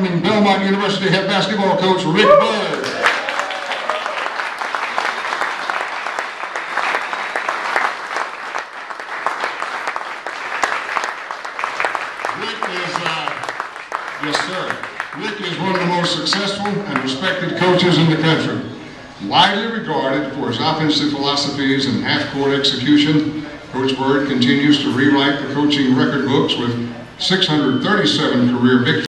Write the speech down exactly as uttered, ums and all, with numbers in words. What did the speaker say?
welcoming Belmont University head basketball coach Rick Byrd. Rick is, uh, yes sir, Rick is one of the most successful and respected coaches in the country. Widely regarded for his offensive philosophies and half-court execution, Coach Byrd continues to rewrite the coaching record books with six hundred thirty-seven career victories.